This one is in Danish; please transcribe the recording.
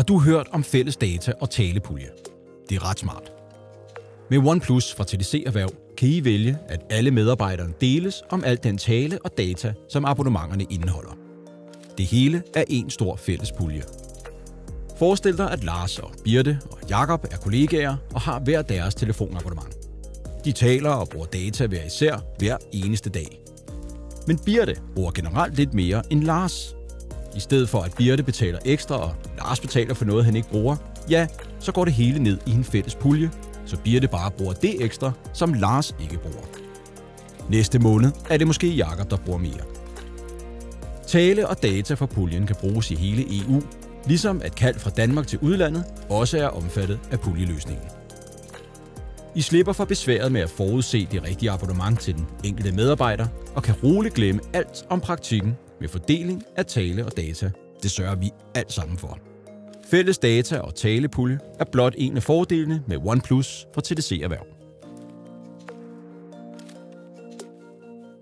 Har du hørt om fælles data og talepulje? Det er ret smart. Med OnePlus fra TDC Erhverv kan I vælge, at alle medarbejderne deles om alt den tale og data, som abonnementerne indeholder. Det hele er en stor fælles pulje. Forestil dig, at Lars og Birte og Jakob er kollegaer og har hver deres telefonabonnement. De taler og bruger data hver især hver eneste dag. Men Birte bruger generelt lidt mere end Lars. I stedet for at Birte betaler ekstra, og Lars betaler for noget, han ikke bruger, ja, så går det hele ned i en fælles pulje, så Birte bare bruger det ekstra, som Lars ikke bruger. Næste måned er det måske Jakob, der bruger mere. Tale og data fra puljen kan bruges i hele EU, ligesom at kald fra Danmark til udlandet også er omfattet af puljeløsningen. I slipper for besværet med at forudse det rigtige abonnement til den enkelte medarbejder, og kan roligt glemme alt om praktikken med fordeling af tale og data. Det sørger vi alt sammen for. Fælles data og talepulje er blot en af fordelene med OnePlus fra TDC Erhverv.